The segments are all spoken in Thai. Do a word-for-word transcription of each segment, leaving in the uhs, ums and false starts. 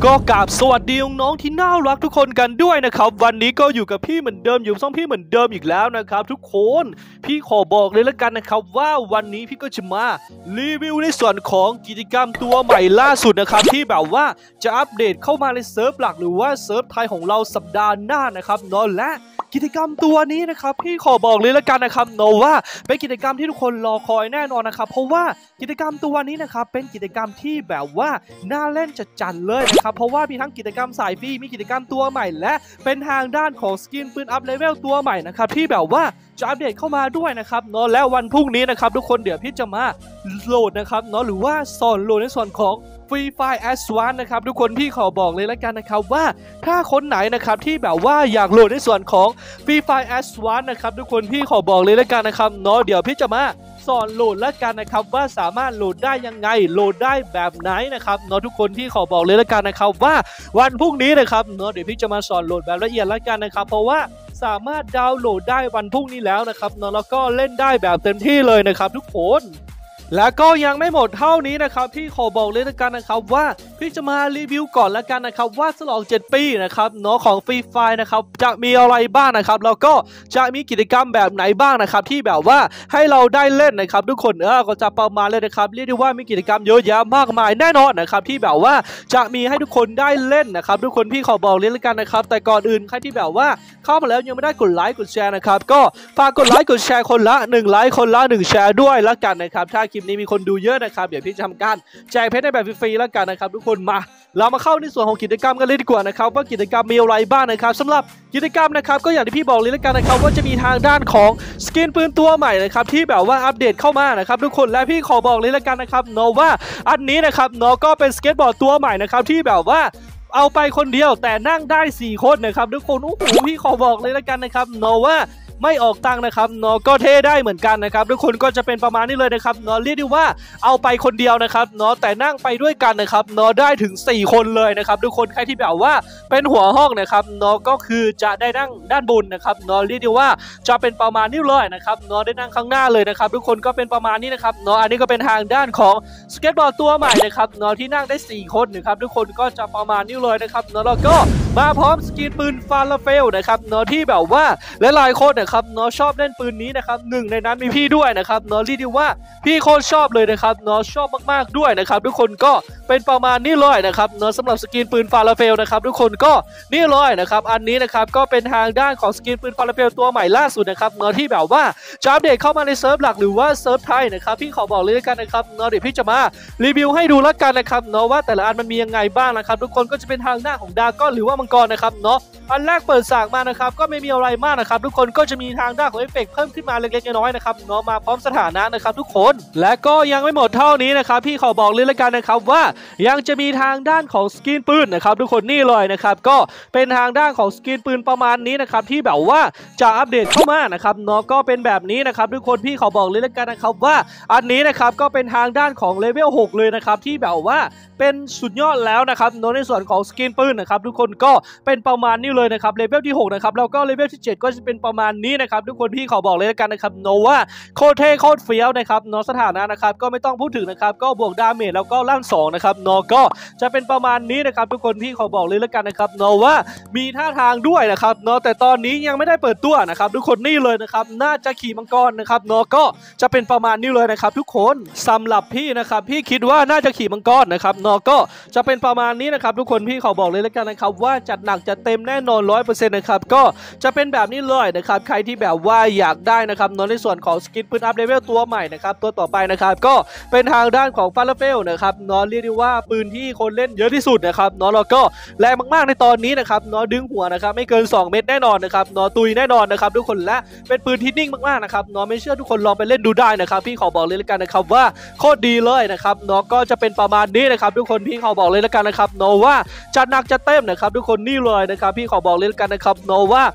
ก็กราบสวัสดีน้องๆที่น่ารักทุกคนกันด้วยนะครับวันนี้ก็อยู่กับพี่เหมือนเดิมอยู่ช่องพี่เหมือนเดิมอีกแล้วนะครับทุกคนพี่ขอบอกเลยแล้วกันนะครับว่าวันนี้พี่ก็จะมารีวิวในส่วนของกิจกรรมตัวใหม่ล่าสุดนะครับที่แบบว่าจะอัปเดตเข้ามาในเซิร์ฟหลักหรือว่าเซิร์ฟไทยของเราสัปดาห์หน้านะครับเนาะและกิจกรรมตัวนี้นะครับพี่ขอบอกเลยแล้วกันนะครับเนาะว่าเป็นกิจกรรมที่ทุกคนรอคอยแน่นอนนะครับเพราะว่ากิจกรรมตัวนี้นะครับเป็นกิจกรรมที่แบบว่าน่าเล่นจัดๆเลยนะครับเพราะว่ามีทั้งกิจกรรมสายฟรีมีกิจกรรมตัวใหม่และเป็นทางด้านของสกินปืนอัพเลเวลตัวใหม่นะครับที่แบบว่าจะอัปเดตเข้ามาด้วยนะครับเนาะแล้ววันพรุ่งนี้นะครับทุกคนเดี๋ยวพี่จะมาโหลดนะครับเนาะหรือว่าสอนโหลดในส่วนของFree Fire Advance นะครับทุกคนพี่ขอบอกเลยแล้วกันนะครับว่าถ้าคนไหนนะครับที่แบบว่าอยากโหลดในส่วนของ Free Fire Advance นะครับทุกคนพี่ขอบอกเลยแล้วกันนะครับเนาะเดี๋ยวพี่จะมาสอนโหลดแล้วกันนะครับว่าสามารถโหลดได้ยังไงโหลดได้แบบไหนนะครับเนาะทุกคนพี่ขอบอกเลยแล้วกันนะครับว่าวันพรุ่งนี้นะครับเนาะเดี๋ยวพี่จะมาสอนโหลดแบบละเอียดแล้วกันนะครับเพราะว่าสามารถดาวน์โหลดได้วันพรุ่งนี้แล้วนะครับเนาะแล้วก็เล่นได้แบบเต็มที่เลยนะครับทุกคนและก็ยังไม่หมดเท่านี้นะครับพี่ขอบอกเลยแล้วกันนะครับว่าพี่จะมารีวิวก่อนแล้วกันนะครับว่าฉลองเจ็ดปีนะครับเนาะของ Free Fire นะครับจะมีอะไรบ้างนะครับแล้วก็จะมีกิจกรรมแบบไหนบ้างนะครับที่แบบว่าให้เราได้เล่นนะครับทุกคนเออก็จะประมาณเลยนะครับเรียกได้ว่ามีกิจกรรมเยอะแยะมากมายแน่นอนนะครับที่แบบว่าจะมีให้ทุกคนได้เล่นนะครับทุกคนพี่ขอบอกเลยแล้วกันนะครับแต่ก่อนอื่นใครที่แบบว่าเข้ามาแล้วยังไม่ได้กดไลค์กดแชร์นะครับก็ฝากกดไลค์กดแชร์คนละหนึ่งไลค์คนละหนึ่งแชร์ด้วยแล้วกันนะครับถ้าคลิปนี้มีคนดูเยอะนะครับเดี๋ยวพี่จะทำการแจกเพชรในแบบฟรีๆแล้วกันนะครับทุกคนมาเรามาเข้าในส่วนของกิจกรรมกันเลยดีกว่านะครับว่ากิจกรรมมีอะไรบ้างนะครับสำหรับกิจกรรมนะครับก็อย่างที่พี่บอกเลยแล้วกันนะครับว่าจะมีทางด้านของสกินปืนตัวใหม่นะครับที่แบบว่าอัปเดตเข้ามานะครับทุกคนและพี่ขอบอกเลยแล้วกันนะครับเนาะว่าอันนี้นะครับเนาะก็เป็นสเก็ตบอร์ดตัวใหม่นะครับที่แบบว่าเอาไปคนเดียวแต่นั่งได้สี่คนนะครับทุกคนโอ้โหพี่ขอบอกเลยแล้วกันนะครับเนาะว่าไม่ออกตังค์นะครับเนาะก็เท่ได้เหมือนกันนะครับทุกคนก็จะเป็นประมาณนี้เลยนะครับเนาะเรียกได้ว่าเอาไปคนเดียวนะครับเนาะแต่นั่งไปด้วยกันนะครับเนาะได้ถึงสี่คนเลยนะครับทุกคนใครที่แบบว่าเป็นหัวห้องนะครับเนาะก็คือจะได้นั่งด้านบนนะครับเนาะเรียกได้ว่าจะเป็นประมาณนี้เลยนะครับเนาะได้นั่งข้างหน้าเลยนะครับทุกคนก็เป็นประมาณนี้นะครับเนาะอันนี้ก็เป็นทางด้านของสเก็ตบอร์ดตัวใหม่นะครับเนาะที่นั่งได้สี่คนนะครับทุกคนก็จะประมาณนี้เลยนะครับเนาะแล้วก็มาพร้อมสกินปืนฟาราเฟลนะครับเนาะที่แบบว่าหลายๆคนนะครับเนาะชอบเล่นปืนนี้นะครับหนึ่งในนั้นมีพี่ด้วยนะครับเนาะเรียกได้ว่าพี่โคตรชอบเลยนะครับเนาะชอบมากๆด้วยนะครับทุกคนก็เป็นประมาณนี้เลยนะครับเนาะสำหรับสกินปืนฟาราเฟลนะครับทุกคนก็นี่เลยนะครับอันนี้นะครับก็เป็นทางด้านของสกินปืนฟาราเฟลตัวใหม่ล่าสุดนะครับเนาะที่แบบว่าจะอัปเดตเข้ามาในเซิร์ฟหลักหรือว่าเซิร์ฟไทยนะครับพี่ขอบอกเลยกันนะครับเนาะเดี๋ยวพี่จะมารีวิวให้ดูแล้วกันนะครับเนาะว่าแต่ละอันมันมียังไงบ้างนะครับทุกคนก็จะเป็นทางหน้าของดราก้อนหรือว่ามังกรนะครับเนาะอันแรกเปิดฉากมานะครับก็ไม่มีอะไรมากนะครับทุกคนก็จะมีทางด้านของเอฟเฟกต์เพิ่มขึ้นมาเล็กๆน้อยๆนะครับเนาะมาพร้อมสถานะนะครับทุกคนและก็ยังไม่หมดเท่านี้นะครับพี่ขอบอกเลยละกันนะครับว่ายังจะมีทางด้านของสกินปืนนะครับทุกคนนี่เลยนะครับก็เป็นทางด้านของสกินปืนประมาณนี้นะครับที่แบบว่าจะอัปเดตเข้ามานะครับเนาะก็เป็นแบบนี้นะครับทุกคนพี่ขอบอกเลยละกันนะครับว่าอันนี้นะครับก็เป็นทางด้านของเลเวลหกเลยนะครับที่แบบว่าเป็นสุดยอดแล้วนะครับเนาะในส่วนของสกินปืนนะครับทุกคนก็เป็นประมาณนี้เลยนะครับเลเวลที่หกนะครับแล้วก็เลเวลที่เจ็ดก็จะเป็นประมาณนี้นะครับทุกคนพี่ขอบอกเลยละกันนะครับโนว่าโคตรเท่โคตรเฟี้ยวนะครับเนาะสถานะนะครับก็ไม่ต้องพูดถึงนะครับก็บวกดาเมจแล้วก็ลั่นสองนะครับเนาะก็จะเป็นประมาณนี้นะครับทุกคนพี่ขอบอกเลยละกันนะครับเนาะว่ามีท่าทางด้วยนะครับเนาะแต่ตอนนี้ยังไม่ได้เปิดตัวนะครับทุกคนนี่เลยนะครับน่าจะขี่มังกรนะครับเนาะก็จะเป็นประมาณนี้เลยนะครับทุกคนสำหรับพี่นะครับพี่คิดว่าน่าจะขี่มังกรนะครับเนาะก็จะเป็นประมาณนี้นะครับทุกคนพี่ขอบอกเลยละกันนะครับว่าจัดหนักจัดเต็มแน่นอน ร้อยเปอร์เซ็นต์ นะครับก็จะเป็นแบบนี้เลยนะครับใครที่แบบว่าอยากได้นะครับเนาะในส่วนของสกินปืนอัพเลเวลตัวใหม่นะครับตัวต่อไปนะครับก็เป็นทางด้านของฟาราเฟลนะครับเนาะเรียกได้ว่าปืนที่คนเล่นเยอะที่สุดนะครับเนาะแล้วก็แรงมากๆในตอนนี้นะครับเนาะดึงหัวนะครับไม่เกินสองเม็ดแน่นอนนะครับเนาะตุยแน่นอนนะครับทุกคนและเป็นปืนที่นิ่งมากๆนะครับเนาะไม่เชื่อทุกคนลองไปเล่นดูได้นะครับพี่ขอบอกเลยละกันนะครับว่าโคตรดีเลยนะครับเนาะก็จะเป็นประมาณนี้นะครับทุกคนพี่ขอบอกเลยละกันนะครับเนาะว่าจัดหนักจัดเต็มนะครับทุกคนนี่เลยนะครับพี่ขอบอกเลยละกันนะครับเนาะว่า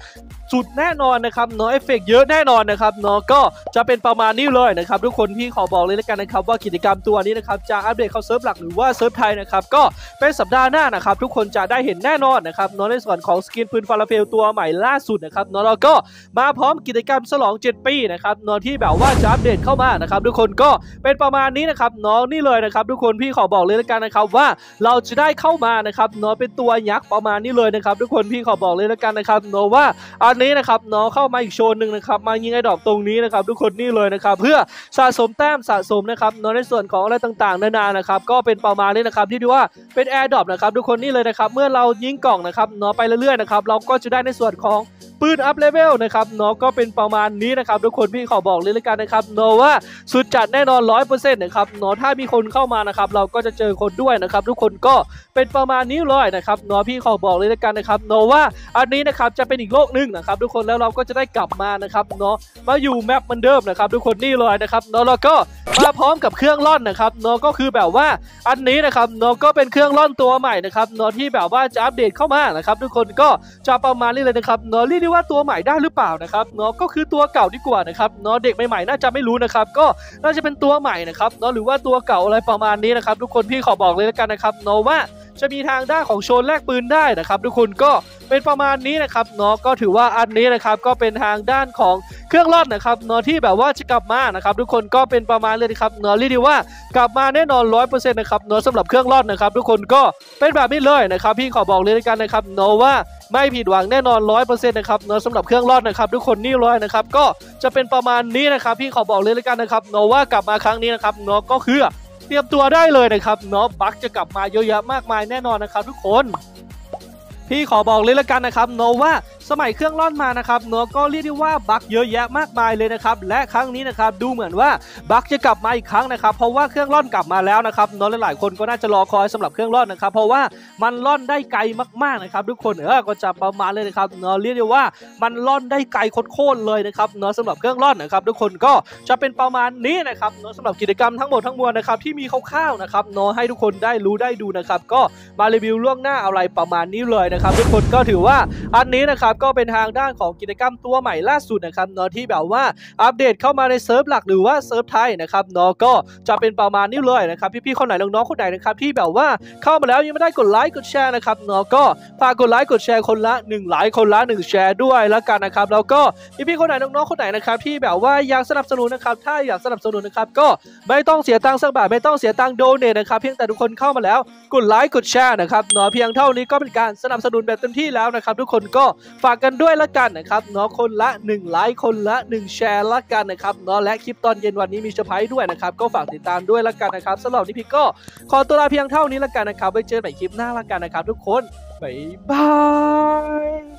สุดแน่นอนนะครับเนาะเอฟเฟกต์เยอะแน่นอนนะครับเนาะก็จะเป็นประมาณนี้เลยนะครับทุกคนพี่ขอบอกเลยแล้วกันนะครับว่ากิจกรรมตัวนี้นะครับจะอัปเดตเข้าเซิร์ฟหลักหรือว่าเซิร์ฟไทยนะครับก็เป็นสัปดาห์หน้านะครับทุกคนจะได้เห็นแน่นอนนะครับเนาะในส่วนของสกินปืนฟาราเฟลตัวใหม่ล่าสุดนะครับเนาะแล้วก็มาพร้อมกิจกรรมฉลองเจ็ดปีนะครับเนาะที่แบบว่าจะอัปเดตเข้ามานะครับทุกคนก็เป็นประมาณนี้นะครับเนาะนี่เลยนะครับทุกคนพี่ขอบอกเลยแล้วกันนะครับว่าเราจะได้เข้ามานะครับเนาะเป็นตัวยักษ์ประมาณนี้เลยนะครับทุกคนพี่ขอบอกเลยแล้วกันนะครับเนาะว่าอันนี้นะครับเนาะเข้ามาอีกโชนหนึ่งนะครับมายิงไอ้ดอกตรงนี้นะครับทุกคนนี่เลยนะครับเพื่อสะสมแต้มสะสมนะครับเนาะในส่วนของอะไรต่างๆนานานะครับก็เป็นประมาณนี้นะครับที่ที่ว่าเป็นแอร์ดรอปนะครับทุกคนนี่เลยนะครับเมื่อเรายิงกล่องนะครับเนาะไปเรื่อยๆนะครับเราก็จะได้ในส่วนของปืนอัพเลเวลนะครับเนาะก็เป็นประมาณนี้นะครับทุกคนพี่ขอบอกเลยแล้วกันนะครับเนาะว่าสุดจัดแน่นอน ร้อยเปอร์เซ็นต์ นะครับเนาะถ้ามีคนเข้ามานะครับเราก็จะเจอคนด้วยนะครับทุกคนก็เป็นประมาณนี้เลยนะครับเนาะพี่ขอบอกเลยแล้วกันนะครับเนาะว่าอันนี้นะครับจะเป็นอีกโลกหนึ่งนะครับทุกคนแล้วเราก็จะได้กลับมานะครับเนาะมาอยู่แมปเหมือนเดิมนะครับทุกคนนี่เลยนะครับเนาะแล้วก็มาพร้อมกับเครื่องร่อนนะครับเนาะก็คือแบบว่าอันนี้นะครับเนาะก็เป็นเครื่องร่อนตัวใหม่นะครับเนาะที่แบบว่าจะอัปเดตเข้ามานะครับทุกคนก็จะประมาณนี้เลยนะครับเนาะเรียกได้ว่าตัวใหม่ได้หรือเปล่านะครับเนาะก็คือตัวเก่าดีกว่านะครับเนาะเด็กใหม่ๆน่าจะไม่รู้นะครับก็น่าจะเป็นตัวใหม่นะครับเนาะหรือว่าตัวเก่าอะไรประมาณนี้นะครับทุกคนพี่ขอบอกเลยแล้วกันนะครับเนาะว่าจะมีทางด้านของโชนแลกปืนได้นะครับทุกคนก็เป็นประมาณนี้นะครับเนาะก็ถือว่าอันนี้นะครับก็เป็นทางด้านของเครื่องร่อนนะครับเนาะที่แบบว่าจะกลับมานะครับทุกคนก็เป็นประมาณเลยนะครับเนาะเรียกได้ว่ากลับมาแน่นอน ร้อยเปอร์เซ็นต์ นะครับเนาะสำหรับเครื่องร่อนนะครับทุกคนก็เป็นแบบนี้เลยนะครับพี่ขอบอกเลยแล้วกันนะครับเนาะว่าไม่ผิดหวังแน่นอน ร้อยเปอร์เซ็นต์ นะครับเนาะสำหรับเครื่องร่อนนะครับทุกคนนี่เลยนะครับก็จะเป็นประมาณนี้นะครับพี่ขอบอกเลยแล้วกันนะครับเนาะว่ากลับมาครั้งนี้นะครับเนาะก็คือเตรียมตัวได้เลยนะครับเนาะบั๊กจะกลับมาเยอะแยะมากมายแน่นอนนะครับทุกคนพี่ขอบอกเลยละกันนะครับเนาะว่าสมัยเครื่องร่อนมานะครับเนาะก็เรียกได้ว่าบั๊กเยอะแยะมากมายเลยนะครับและครั้งนี้นะครับดูเหมือนว่าบั๊กจะกลับมาอีกครั้งนะครับเพราะว่าเครื่องร่อนกลับมาแล้วนะครับเนาะหลายๆคนก็น่าจะรอคอยสำหรับเครื่องร่อนนะครับเพราะว่ามันร่อนได้ไกลมากๆนะครับทุกคนเออก็จะประมาณเลยนะครับเนาะเรียกได้ว่ามันร่อนได้ไกลโคตรเลยนะครับเนาะสำหรับเครื่องร่อนนะครับทุกคนก็จะเป็นประมาณนี้นะครับเนาะสำหรับกิจกรรมทั้งหมดทั้งมวลนะครับที่มีคร่าวๆนะครับเนาะให้ทุกคนได้รู้ได้ดูนะครับก็มารีวิวล่วงหน้าอะไรประมาณนี้เลยนะครับทุกคนก็ถือว่าอันนี้นะครับก็เป็นทางด้านของกิจกรรมตัวใหม่ล่าสุดนะครับเนาะที่แบบว่าอัปเดตเข้ามาในเซิร์ฟหลักหรือว่าเซิร์ฟไทยนะครับเนาะก็จะเป็นประมาณนี้เลยนะครับพี่ๆคนไหนน้องๆคนไหนนะครับที่แบบว่าเข้ามาแล้วยังไม่ได้กดไลค์กดแชร์นะครับเนาะก็ฝากกดไลค์กดแชร์คนละหนึ่งไลค์คนละหนึ่งแชร์ด้วยแล้วกันนะครับแล้วก็พี่ๆคนไหนน้องๆคนไหนนะครับที่แบบว่าอยากสนับสนุนนะครับถ้าอยากสนับสนุนนะครับก็ไม่ต้องเสียตังค์สักบาทไม่ต้องเสียตังค์โดเนทนะครับเพียงแต่ทุกคนเข้ามาแล้วกดไลค์กดแชร์นะครับเนาะเพียงเท่านี้ก็เป็นการสนับสนุนแบบเต็มที่แล้วนะครับทุกคนก็ฝากกันด้วยละกันนะครับเนาะคนละหนึ่งไลค์คนละหนึ่งแชร์ละกันนะครับเนาะและคลิปตอนเย็นวันนี้มีเซอร์ไพรส์ด้วยนะครับก็ฝากติดตามด้วยละกันนะครับสำหรับวันนี้พี่ก็ขอตัวลาเพียงเท่านี้ละกันนะครับไว้เจอกันใหม่คลิปหน้าละกันนะครับทุกคนบ๊ายบาย